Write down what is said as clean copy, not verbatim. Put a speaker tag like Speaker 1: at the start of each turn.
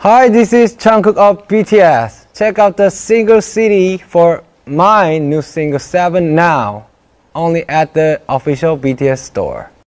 Speaker 1: Hi, this is Jungkook of BTS. Check out the single CD for my new single 7 now, only at the official BTS store.